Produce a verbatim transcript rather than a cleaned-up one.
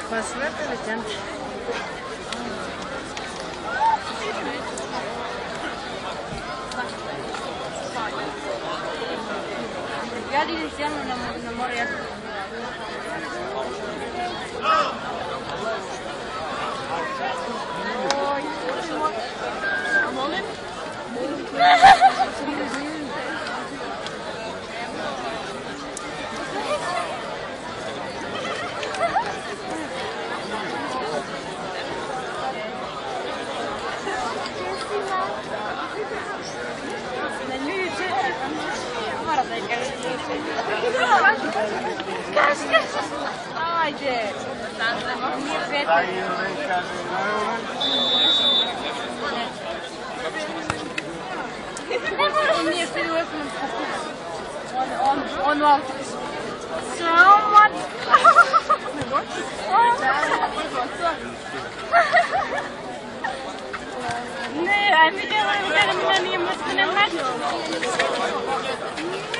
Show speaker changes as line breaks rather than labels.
Was wird denn?
Ja li iniziamo una, una moria. Ajde! Nije prijatelj. Nije što je uvijek on u auto. Someone! Ne, ajme djelo, evo da nam nije mrsko ne mrsko.